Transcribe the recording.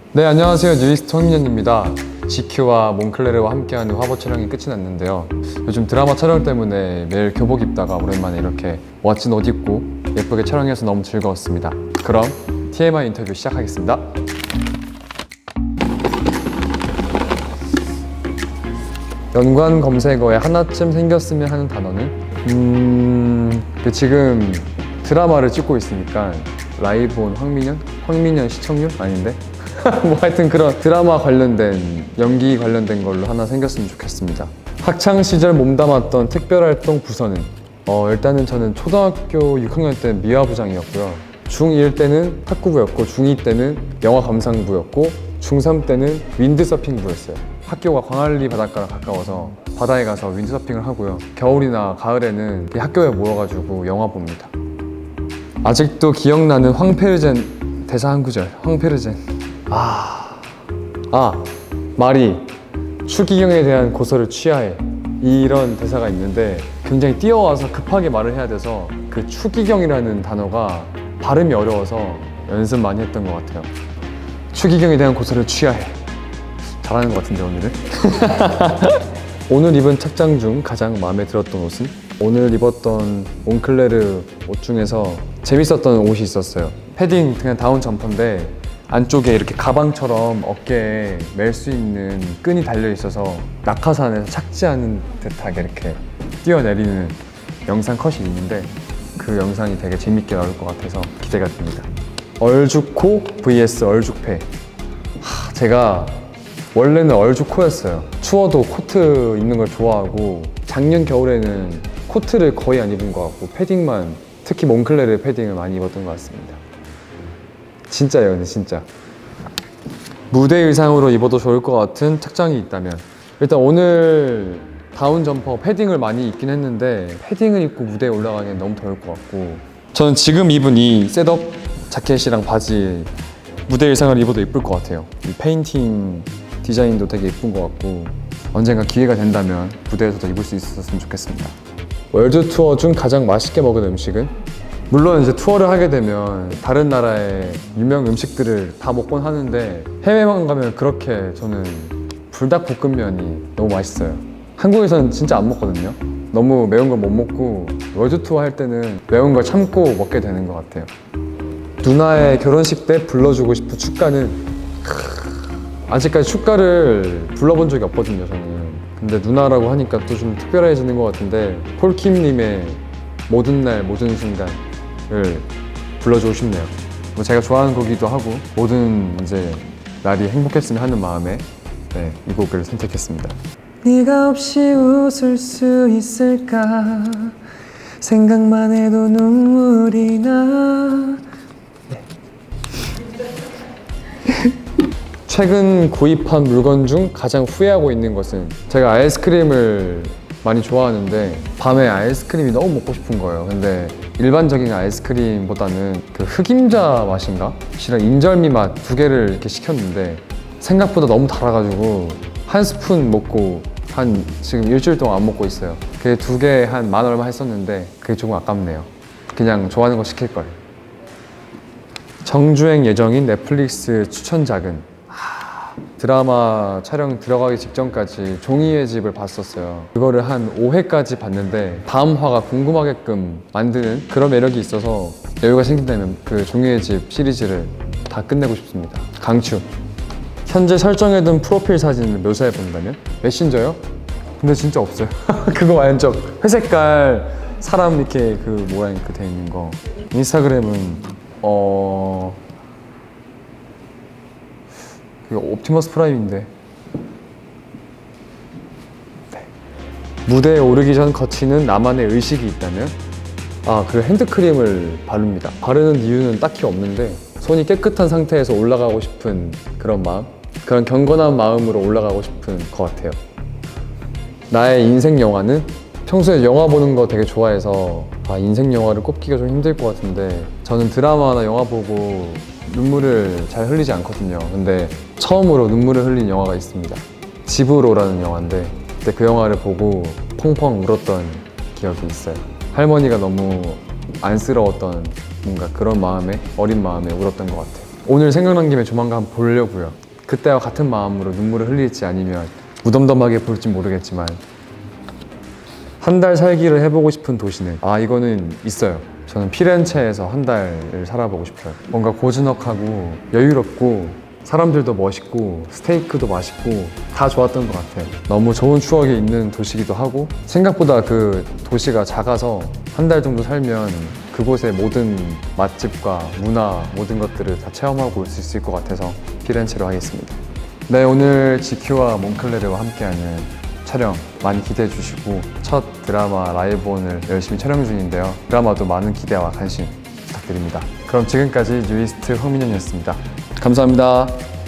네, 안녕하세요. 뉴이스트 황민현입니다. GQ와 몽클레르와 함께하는 화보 촬영이 끝이 났는데요. 요즘 드라마 촬영 때문에 매일 교복 입다가 오랜만에 이렇게 멋진 옷 입고 예쁘게 촬영해서 너무 즐거웠습니다. 그럼 TMI 인터뷰 시작하겠습니다. 연관 검색어에 하나쯤 생겼으면 하는 단어는 지금 드라마를 찍고 있으니까 라이브 온 황민현? 황민현 시청률? 아닌데? 뭐 하여튼 그런 드라마 관련된, 연기 관련된 걸로 하나 생겼으면 좋겠습니다. 학창시절 몸담았던 특별활동 부서는 일단은 저는 초등학교 6학년 때는 미화부장이었고요. 중1 때는 탁구부였고, 중2 때는 영화감상부였고, 중3 때는 윈드서핑부였어요. 학교가 광안리 바닷가랑 가까워서 바다에 가서 윈드서핑을 하고요. 겨울이나 가을에는 학교에 모여가지고 영화 봅니다. 아직도 기억나는 황페르젠 대사 한 구절. 황페르젠. 말이 추기경에 대한 고서를 취하해, 이런 대사가 있는데 굉장히 뛰어와서 급하게 말을 해야 돼서 그 추기경이라는 단어가 발음이 어려워서 연습 많이 했던 것 같아요. 추기경에 대한 고서를 취하해. 잘하는 것 같은데 오늘은? 오늘 입은 착장 중 가장 마음에 들었던 옷은? 오늘 입었던 몽클레르 옷 중에서 재밌었던 옷이 있었어요. 패딩 그냥 다운 점퍼인데 안쪽에 이렇게 가방처럼 어깨에 멜 수 있는 끈이 달려 있어서 낙하산에서 착지하는 듯하게 이렇게 뛰어내리는 영상 컷이 있는데 그 영상이 되게 재밌게 나올 것 같아서 기대가 됩니다. 얼죽코 vs 얼죽패. 제가 원래는 얼죽코였어요. 추워도 코트 입는 걸 좋아하고, 작년 겨울에는 코트를 거의 안 입은 것 같고 패딩만, 특히 몽클레르 패딩을 많이 입었던 것 같습니다. 진짜예요, 근데 진짜. 무대 의상으로 입어도 좋을 것 같은 착장이 있다면, 일단 오늘 다운 점퍼 패딩을 많이 입긴 했는데 패딩을 입고 무대에 올라가기엔 너무 더울 것 같고, 저는 지금 입은 이 셋업 자켓이랑 바지 무대 의상을 입어도 예쁠 것 같아요. 이 페인팅 디자인도 되게 예쁜 것 같고, 언젠가 기회가 된다면 무대에서도 입을 수 있었으면 좋겠습니다. 월드 투어 중 가장 맛있게 먹은 음식은? 물론 이제 투어를 하게 되면 다른 나라의 유명 음식들을 다 먹곤 하는데, 해외만 가면 그렇게 저는 불닭볶음면이 너무 맛있어요. 한국에서는 진짜 안 먹거든요. 너무 매운 걸 못 먹고 월드 투어 할 때는 매운 걸 참고 먹게 되는 것 같아요. 누나의 결혼식 때 불러주고 싶은 축가는? 아직까지 축가를 불러본 적이 없거든요, 저는. 근데 누나라고 하니까 또 좀 특별해지는 것 같은데, 폴킴님의 모든 날 모든 순간을 불러주고 싶네요. 뭐 제가 좋아하는 곡이기도 하고, 모든 이제 날이 행복했으면 하는 마음에 이 곡을 선택했습니다. 네가 없이 웃을 수 있을까, 생각만 해도 눈물이 나. 최근 구입한 물건 중 가장 후회하고 있는 것은? 제가 아이스크림을 많이 좋아하는데 밤에 아이스크림이 너무 먹고 싶은 거예요. 근데 일반적인 아이스크림보다는 그 흑임자 맛인가? 이랑 인절미 맛 두 개를 이렇게 시켰는데 생각보다 너무 달아가지고 한 스푼 먹고 지금 일주일 동안 안 먹고 있어요. 그게 두 개 한 만 얼마 했었는데 그게 조금 아깝네요. 그냥 좋아하는 거 시킬걸. 정주행 예정인 넷플릭스 추천작은? 드라마 촬영 들어가기 직전까지 종이의 집을 봤었어요. 그거를 한 5회까지 봤는데 다음 화가 궁금하게끔 만드는 그런 매력이 있어서 여유가 생긴다면 그 종이의 집 시리즈를 다 끝내고 싶습니다. 강추. 현재 설정해둔 프로필 사진을 묘사해 본다면? 메신저요? 근데 진짜 없어요. 그거 완전 회색깔 사람 이렇게 그 모양 그 돼 있는 거. 인스타그램은 이거 옵티머스 프라임인데. 무대에 오르기 전 거치는 나만의 의식이 있다면? 그 핸드크림을 바릅니다. 바르는 이유는 딱히 없는데 손이 깨끗한 상태에서 올라가고 싶은 그런 마음? 그런 경건한 마음으로 올라가고 싶은 것 같아요. 나의 인생 영화는? 평소에 영화 보는 거 되게 좋아해서 인생 영화를 꼽기가 좀 힘들 것 같은데, 저는 드라마나 영화 보고 눈물을 잘 흘리지 않거든요. 근데 처음으로 눈물을 흘린 영화가 있습니다. 집으로라는 영화인데 그때 그 영화를 보고 펑펑 울었던 기억이 있어요. 할머니가 너무 안쓰러웠던 뭔가 그런 마음에, 어린 마음에 울었던 것 같아요. 오늘 생각난 김에 조만간 한번 보려고요. 그때와 같은 마음으로 눈물을 흘릴지 아니면 무덤덤하게 볼지 모르겠지만 한 달 살기를 해보고 싶은 도시는 이거는 있어요. 저는 피렌체에서 한 달을 살아보고 싶어요. 뭔가 고즈넉하고 여유롭고 사람들도 멋있고 스테이크도 맛있고 다 좋았던 것 같아요. 너무 좋은 추억이 있는 도시기도 하고 생각보다 그 도시가 작아서 한 달 정도 살면 그곳의 모든 맛집과 문화 모든 것들을 다 체험하고 올 수 있을 것 같아서 피렌체로 하겠습니다. 네, 오늘 GQ와 몽클레르와 함께하는 촬영 많이 기대해 주시고 첫 드라마 라이브온을 열심히 촬영 중인데요. 드라마도 많은 기대와 관심 부탁드립니다. 그럼 지금까지 뉴이스트 황민현이었습니다. 감사합니다.